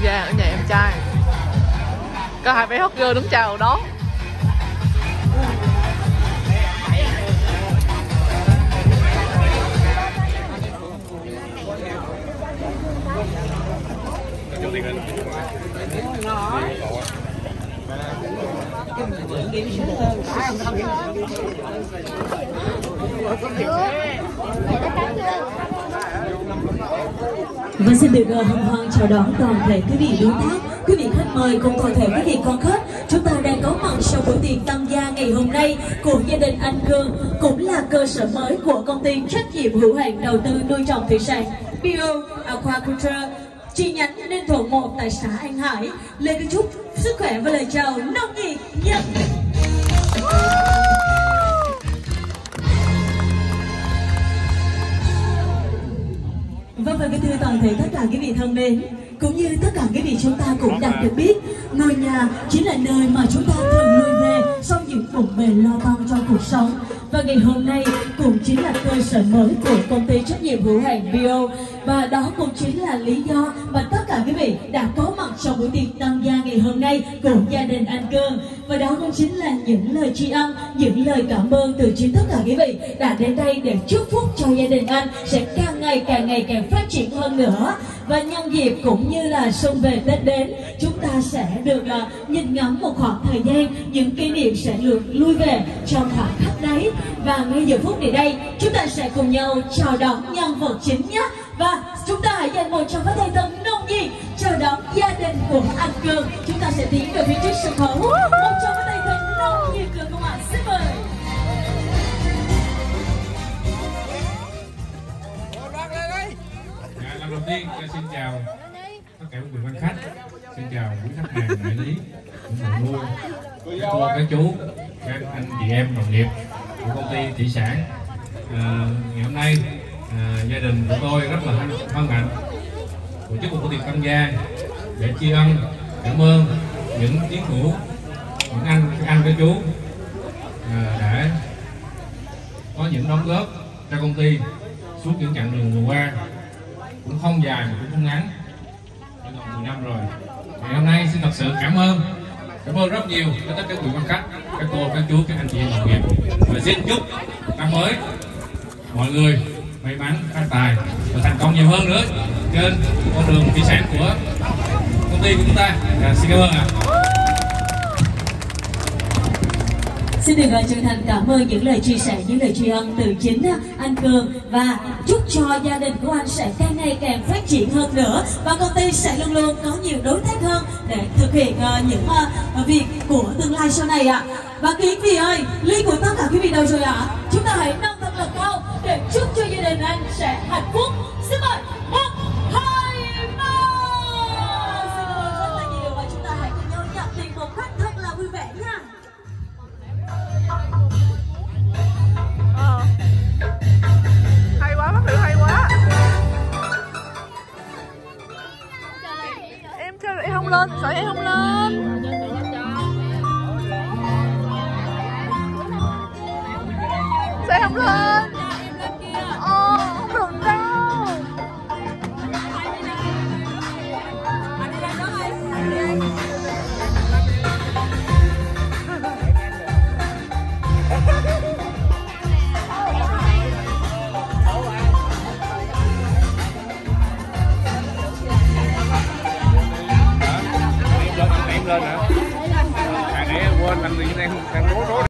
gia ở nhà em trai. Có hai bé hot girl đứng chào đón. Và xin được hân hoan chào đón toàn thể quý vị đối tác, quý vị khách mời cùng toàn thể quý vị con khách. Chúng ta đang có mặt sau buổi tiệc tăng gia ngày hôm nay của gia đình anh Cương, cũng là cơ sở mới của công ty trách nhiệm hữu hạn đầu tư nuôi trồng thủy sản Bio Aquaculture chi nhánh Ninh Thuận 1 tại xã An Hải. Lời kính chúc sức khỏe và lời chào nồng nhiệt nhất. Vâng, và kính thưa toàn thể tất cả quý vị thân mến, cũng như tất cả quý vị chúng ta cũng đã được biết, ngôi nhà chính là nơi mà chúng ta thường lui về sau những bộn bề lo toan trong cuộc sống. Và ngày hôm nay cũng chính là cơ sở mới của công ty trách nhiệm hữu hạn Bio. Và đó cũng chính là lý do mà tất cả quý vị đã có mặt trong buổi tiệc tăng gia ngày hôm nay của gia đình anh Cương. Và đó cũng chính là những lời tri ân, những lời cảm ơn từ chính tất cả quý vị đã đến đây để chúc phúc cho gia đình anh sẽ càng ngày càng phát triển hơn nữa. Và nhân dịp cũng như là xuân về Tết đến, chúng ta sẽ được nhìn ngắm một khoảng thời gian, những kỷ niệm sẽ được lui về trong khoảnh khắc đấy. Và ngay giờ phút này đây, chúng ta sẽ cùng nhau chào đón nhân vật chính nhé. Và chúng ta hãy dành một tràng pháo tay thật nồng nhiệt chào đón gia đình của anh Cương. Chúng ta sẽ tiến về phía trước sân khấu. Một tràng pháo tay thật nồng nhiệt được không ạ? Xin mời. Lần đầu tiên xin chào tất cả quý vị quan khách, xin chào quý khách hàng đại lý, những người nuôi, các cô, các chú, các anh chị em đồng nghiệp của công ty thủy sản. Ngày hôm nay gia đình của tôi rất là hân hạnh tổ chức một buổi tiệc tăng gia để tri ân, cảm ơn những chiến hữu, những anh các chú đã có những đóng góp cho công ty suốt những chặng đường vừa qua, cũng không dài mà cũng không ngắn, đã gần 10 năm rồi. Ngày hôm nay xin thật sự cảm ơn rất nhiều với tất cả quý quan khách, các cô, các chú, các anh chị em đồng nghiệp, và xin chúc năm mới mọi người may mắn, phát tài và thành công nhiều hơn nữa trên con đường thủy sản của công ty của chúng ta. Xin cảm ơn ạ. Xin được chân thành cảm ơn những lời chia sẻ, những lời tri ân từ chính anh Cương, và chúc cho gia đình của anh sẽ càng ngày càng phát triển hơn nữa và công ty sẽ luôn luôn có nhiều đối tác hơn để thực hiện những việc của tương lai sau này ạ. Và quý vị ơi, ly của tất cả quý vị đâu rồi ạ? Chúng ta hãy nâng thật là cao để chúc cho gia đình anh sẽ hạnh phúc. Xin mời 1, 2, 3. Xin cảm ơn rất là nhiều và chúng ta hãy cùng nhau nhận tiền một cách thật là vui vẻ nha. Hay quá, bác Thử hay quá. Em chơi em không lên, sợ em không lên. Sao em không lên? Không được đâu. Em lên hả? Nãy quên anh đi đang rối rối.